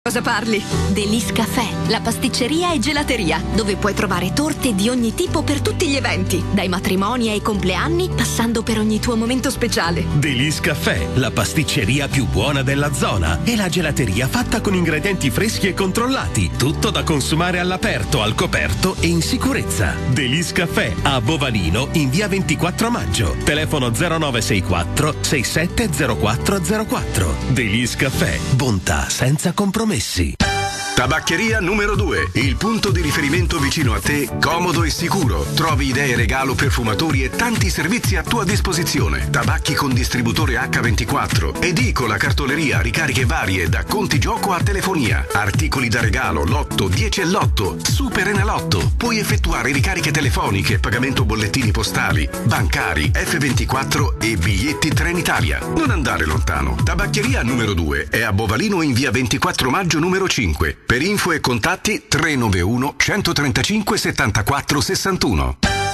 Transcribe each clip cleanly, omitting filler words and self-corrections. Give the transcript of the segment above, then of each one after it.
cosa parli. Delis Café, la pasticceria e gelateria, dove puoi trovare torte di ogni tipo per tutti gli eventi, dai matrimoni ai compleanni, passando per ogni tuo momento speciale. Delis Café, la pasticceria più buona della zona e la gelateria fatta con ingredienti freschi e controllati, tutto da consumare all'aperto, al coperto e in sicurezza. Delis Café a Bovalino in via 24 maggio, telefono 0964 670404. Delis Café, bontà senza compromessi. Tabaccheria numero 2, il punto di riferimento vicino a te, comodo e sicuro. Trovi idee regalo, perfumatori e tanti servizi a tua disposizione. Tabacchi con distributore H24, edicola, cartoleria, ricariche varie, da conti gioco a telefonia. Articoli da regalo, lotto, 10 e lotto, super enalotto. Puoi effettuare ricariche telefoniche, pagamento bollettini postali, bancari, F24 e biglietti Trenitalia. Non andare lontano. Tabaccheria numero 2 è a Bovalino in via 24 maggio numero 5. Per info e contatti 391 135 74 61.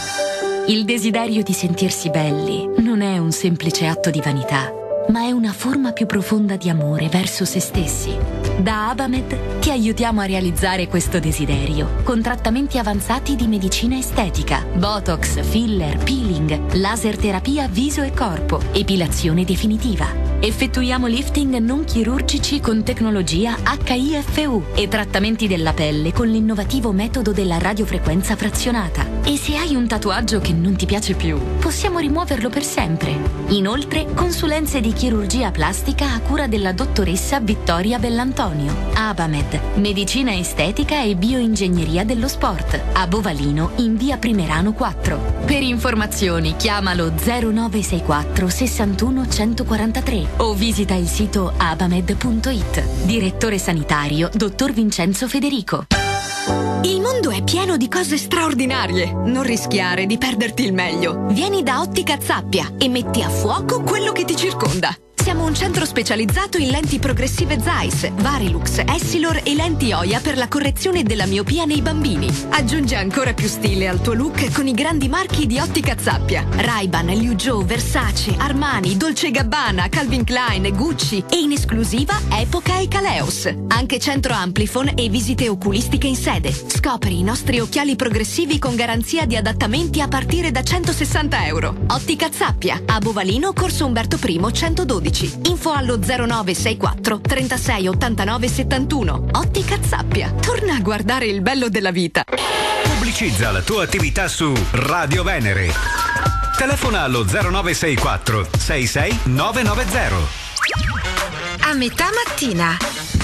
Il desiderio di sentirsi belli non è un semplice atto di vanità, ma è una forma più profonda di amore verso se stessi. Da Abamed ti aiutiamo a realizzare questo desiderio con trattamenti avanzati di medicina estetica, botox, filler, peeling, laser terapia viso e corpo, epilazione definitiva. Effettuiamo lifting non chirurgici con tecnologia HIFU e trattamenti della pelle con l'innovativo metodo della radiofrequenza frazionata. E se hai un tatuaggio che non ti piace più, possiamo rimuoverlo per sempre. Inoltre, consulenze di chirurgia plastica a cura della dottoressa Vittoria Bellantonio. Abamed, medicina estetica e bioingegneria dello sport. A Bovalino in via Primerano 4. Per informazioni chiamalo 0964 61 143 o visita il sito abamed.it. Direttore sanitario dottor Vincenzo Federico. Il mondo è pieno di cose straordinarie. Non rischiare di perderti il meglio. Vieni da Ottica Zappia e metti a fuoco quello che ti circonda. Siamo un centro specializzato in lenti progressive Zeiss, Varilux, Essilor e lenti Oya per la correzione della miopia nei bambini. Aggiunge ancora più stile al tuo look con i grandi marchi di Ottica Zappia: Ray-Ban, Liu Zhou, Versace, Armani, Dolce & Gabbana, Calvin Klein, Gucci e in esclusiva Epoca e Caleos. Anche centro Amplifon e visite oculistiche in sede. Scopri i nostri occhiali progressivi con garanzia di adattamenti a partire da €160. Ottica Zappia, a Bovalino, Corso Umberto I 112. Info allo 0964 36 89 71. Ottica Zappia. Torna a guardare il bello della vita. Pubblicizza la tua attività su Radio Venere. Telefona allo 0964 66 990. A metà mattina.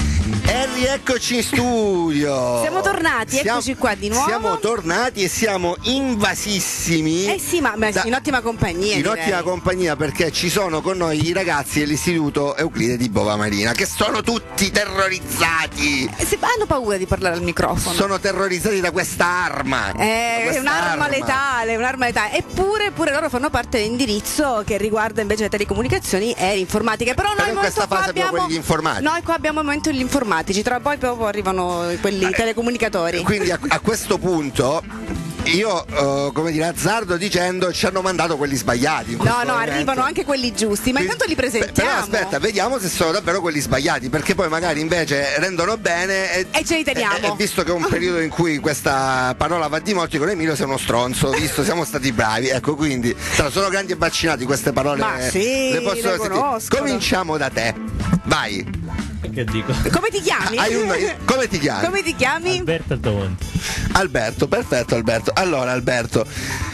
E rieccoci in studio. Siamo tornati, eccoci qua di nuovo. Siamo tornati e siamo invasissimi. Eh sì, ma in ottima compagnia. In ottima compagnia, perché ci sono con noi i ragazzi dell'Istituto Euclide di Bova Marina, che sono tutti terrorizzati. Hanno paura di parlare al microfono. Sono terrorizzati da questa arma. È un'arma letale, Eppure loro fanno parte dell'indirizzo che riguarda invece le telecomunicazioni e l'informatica. Però noi in questa fase abbiamo quelli informatici. Noi qua abbiamo il momento degli informatici, tra poi proprio arrivano quelli telecomunicatori. Quindi a questo punto io azzardo dicendo ci hanno mandato quelli sbagliati. No, arrivano anche quelli giusti, ma intanto li presentiamo. Però aspetta, vediamo se sono davvero quelli sbagliati, perché poi magari invece rendono bene e ce li teniamo. E visto che è un periodo in cui questa parola va di molti, con Emilio sei uno stronzo, visto siamo stati bravi, ecco, quindi sono grandi e vaccinati queste parole. Ma sì, le posso sentire. Cominciamo da te. Vai. Che dico? Come ti chiami? Come ti chiami? Come ti chiami? Alberto Altomonte. Alberto, perfetto Alberto. Allora Alberto,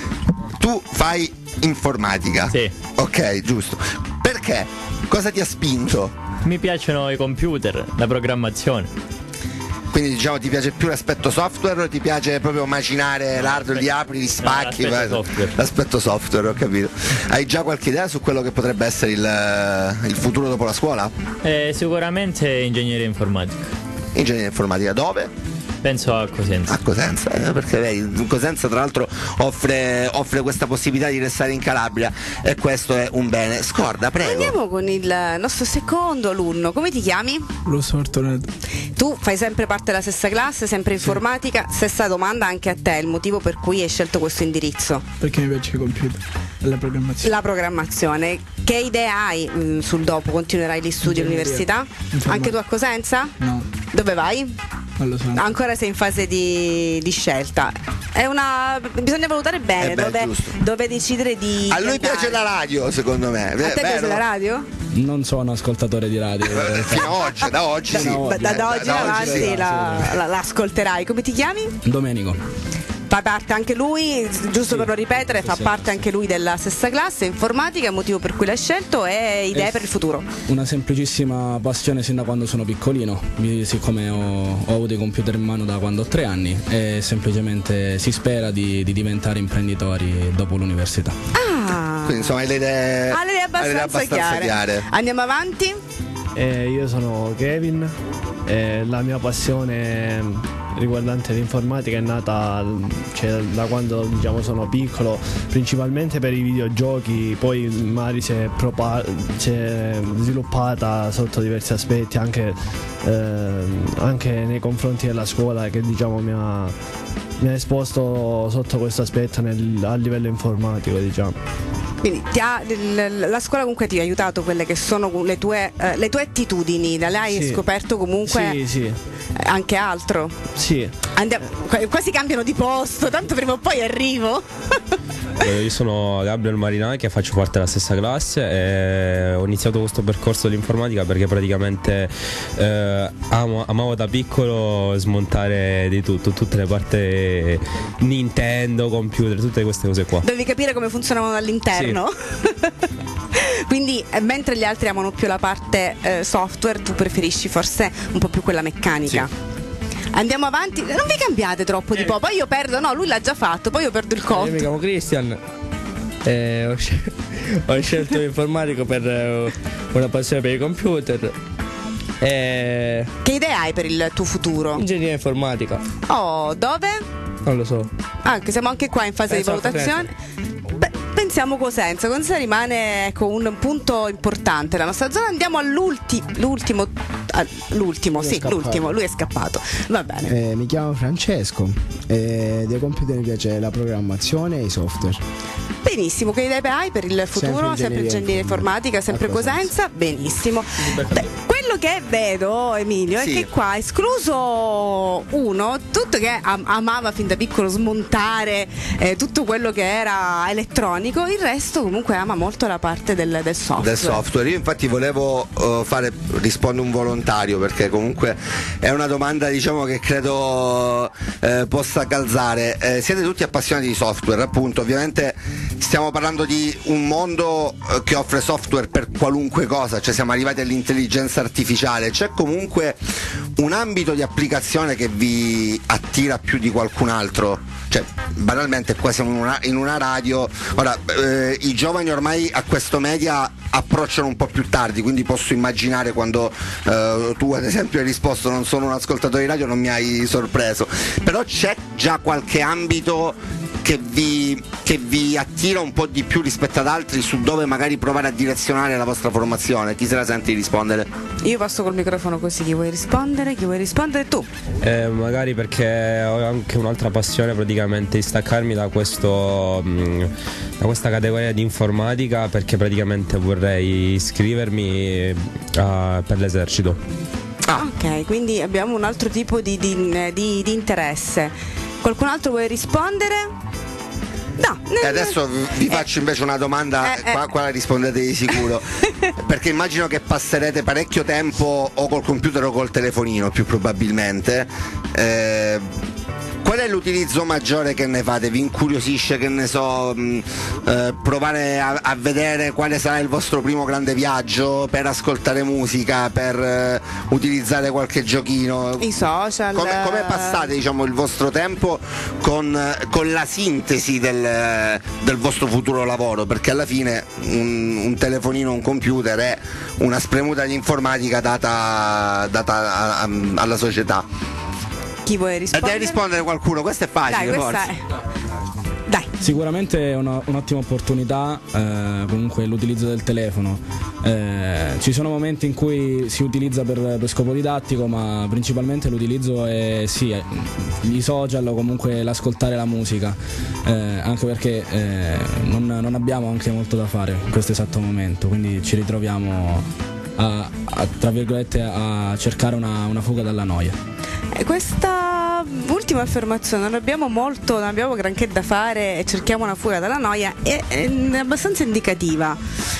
tu fai informatica. Sì. Ok, giusto. Perché? Cosa ti ha spinto? Mi piacciono i computer, la programmazione. Quindi ti piace più l'aspetto software o ti piace proprio macinare l'hardware, li apri, li spacchi? L'aspetto software, ho capito. Hai già qualche idea su quello che potrebbe essere il futuro dopo la scuola? Sicuramente ingegneria informatica. Ingegneria informatica dove? Penso a Cosenza. A Cosenza, perché vedi, Cosenza tra l'altro offre questa possibilità di restare in Calabria e questo è un bene. Scorda, prego. Andiamo con il nostro secondo alunno. Come ti chiami? Rosso Martoneto. Tu fai sempre parte della stessa classe, sempre informatica. Stessa domanda anche a te, il motivo per cui hai scelto questo indirizzo? Perché mi piace il computer e la programmazione. La programmazione. Che idea hai sul dopo? Continuerai gli studi all'università? Anche tu a Cosenza? No. Dove vai? Non lo so. Ancora sei in fase di scelta. Bisogna valutare bene dove decidere di. A lui andare. piace la radio, secondo me. A te piace la radio? Non sono ascoltatore di radio. Fino ad oggi, da oggi sì. Da oggi in avanti sì. l'ascolterai. Come ti chiami? Domenico. Fa parte anche lui, giusto per non ripetere, fa parte anche lui della stessa classe, informatica, motivo per cui l'hai scelto e idee per il futuro. Una semplicissima passione sin da quando sono piccolino, siccome ho avuto i computer in mano da quando ho 3 anni e semplicemente si spera di diventare imprenditori dopo l'università. Quindi insomma hai le idee abbastanza chiare. Andiamo avanti? Io sono Kevin e la mia passione riguardante l'informatica è nata da quando sono piccolo, principalmente per i videogiochi, poi magari si è sviluppata sotto diversi aspetti anche nei confronti della scuola, che mi ha esposto sotto questo aspetto a livello informatico, Quindi la scuola comunque ti ha aiutato quelle che sono le tue attitudini, le hai scoperto comunque anche altro? Sì. Quasi cambiano di posto, tanto prima o poi arrivo. Io sono Gabriel Marinai, che faccio parte della stessa classe e ho iniziato questo percorso dell'informatica perché praticamente amavo da piccolo smontare di tutto, tutte le parti Nintendo, computer, tutte queste cose qua. Devi capire come funzionavano dall'interno? Sì. Quindi mentre gli altri amano più la parte software, tu preferisci forse un po' più quella meccanica. Sì. Andiamo avanti, non vi cambiate troppo di poi io perdo, no, lui l'ha già fatto, poi io perdo il conto. Io mi chiamo Christian, ho scelto l'informatico per una passione per i computer. Che idea hai per il tuo futuro? Ingegneria informatica. Oh, dove? Non lo so. Che siamo anche qua in fase di valutazione. Pensiamo Cosenza rimane un punto importante la nostra zona. Andiamo all'ultimo, lui è scappato. Va bene. Mi chiamo Francesco e dei computer mi piace la programmazione e i software. Benissimo, che idee hai per il futuro? Sempre ingegneria informatica, sempre Cosenza. Benissimo. Quello che vedo, Emilio, è che qua, escluso uno, tutto che amava fin da piccolo smontare tutto quello che era elettronico, il resto comunque ama molto la parte del software. Del software. Io infatti volevo rispondere un volontario, perché comunque è una domanda che credo possa calzare. Siete tutti appassionati di software, appunto. Ovviamente stiamo parlando di un mondo che offre software per qualunque cosa, cioè siamo arrivati all'intelligenza artificiale. C'è comunque un ambito di applicazione che vi attira più di qualcun altro? Cioè, banalmente qua siamo in una radio. Ora, i giovani ormai a questo media approcciano un po' più tardi, quindi posso immaginare quando tu ad esempio hai risposto non sono un ascoltatore di radio, non mi hai sorpreso, però c'è già qualche ambito che vi attira un po' di più rispetto ad altri, su dove magari provare a direzionare la vostra formazione? Chi se la sente di rispondere? Io passo col microfono così, chi vuoi rispondere? Chi vuoi rispondere tu? Magari perché ho anche un'altra passione, praticamente di staccarmi da questa categoria di informatica, perché praticamente vorrei iscrivermi per l'esercito. Ok, quindi abbiamo un altro tipo di interesse. Qualcun altro vuole rispondere? No. E adesso vi faccio invece una domanda, qua la rispondete di sicuro, perché immagino che passerete parecchio tempo o col computer o col telefonino, più probabilmente. Qual è l'utilizzo maggiore che ne fate? Vi incuriosisce, che ne so, provare a vedere quale sarà il vostro primo grande viaggio, per ascoltare musica, per utilizzare qualche giochino? I social. Come passate, il vostro tempo con la sintesi del vostro futuro lavoro? Perché alla fine un telefonino, un computer è una spremuta di informatica data alla società. Chi vuole rispondere? Deve rispondere qualcuno, questo è facile. Dai. Sicuramente è un'ottima opportunità, comunque l'utilizzo del telefono. Ci sono momenti in cui si utilizza per scopo didattico, ma principalmente l'utilizzo è i social o comunque l'ascoltare la musica, anche perché non abbiamo anche molto da fare in questo esatto momento, quindi ci ritroviamo tra virgolette, a cercare una fuga dalla noia. Questa ultima affermazione, non abbiamo granché da fare e cerchiamo una fuga dalla noia, è abbastanza indicativa.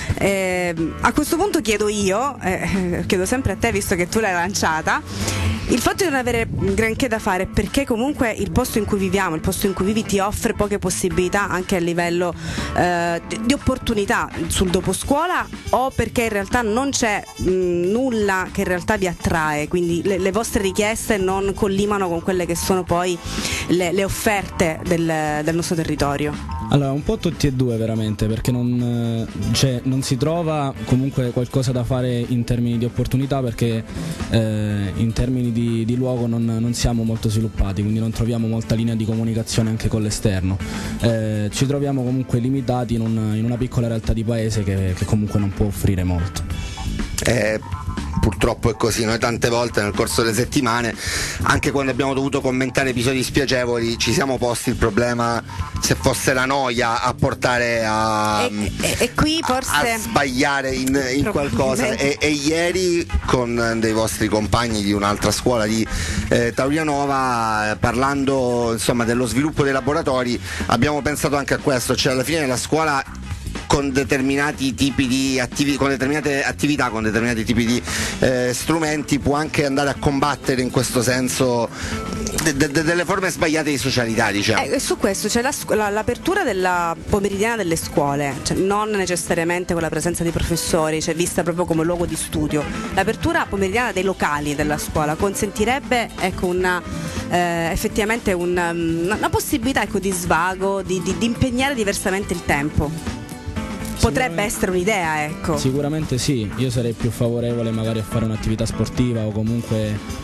A questo punto chiedo sempre a te, visto che tu l'hai lanciata, il fatto di non avere granché da fare perché comunque il posto in cui viviamo, il posto in cui vivi ti offre poche possibilità anche a livello di opportunità sul dopo scuola, o perché in realtà non c'è nulla che in realtà vi attrae, quindi le vostre richieste non collimano con quelle che sono poi le offerte del nostro territorio? Allora, un po' tutti e due veramente, perché non si trova comunque qualcosa da fare in termini di opportunità, perché in termini di luogo non siamo molto sviluppati, quindi non troviamo molta linea di comunicazione anche con l'esterno. Ci troviamo comunque limitati in una piccola realtà di paese che comunque non può offrire molto. Purtroppo è così, noi tante volte nel corso delle settimane, anche quando abbiamo dovuto commentare episodi spiacevoli, ci siamo posti il problema se fosse la noia a portare e qui forse a sbagliare in qualcosa, e ieri con dei vostri compagni di un'altra scuola di Taurianova, parlando insomma dello sviluppo dei laboratori, abbiamo pensato anche a questo, cioè alla fine la scuola con determinati tipi di con determinate attività, con determinati tipi di strumenti può anche andare a combattere in questo senso delle forme sbagliate di socialità, diciamo. Su questo c'è l'apertura della pomeridiana delle scuole, cioè non necessariamente con la presenza di professori, cioè vista proprio come luogo di studio. L'apertura pomeridiana dei locali della scuola consentirebbe effettivamente una possibilità di svago, di impegnare diversamente il tempo. Potrebbe essere un'idea, ecco. Sicuramente sì, io sarei più favorevole magari a fare un'attività sportiva o comunque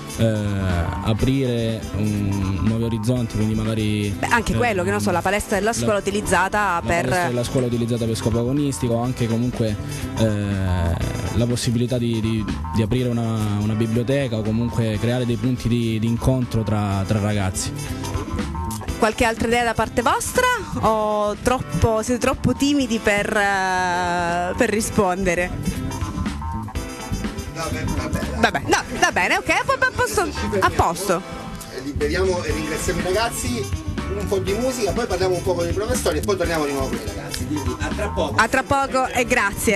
aprire nuovi orizzonti, quindi magari anche quello, che non so, la palestra della scuola utilizzata per scopo agonistico, o anche comunque la possibilità di aprire una biblioteca, o comunque creare dei punti di incontro tra ragazzi. Qualche altra idea da parte vostra, o siete troppo timidi per rispondere? Vabbè, no, va bene, ok, a posto. Liberiamo e ringraziamo i ragazzi, un po' di musica, poi parliamo un po' con i professori e poi torniamo di nuovo con i ragazzi. Quindi a tra poco. A tra poco e grazie.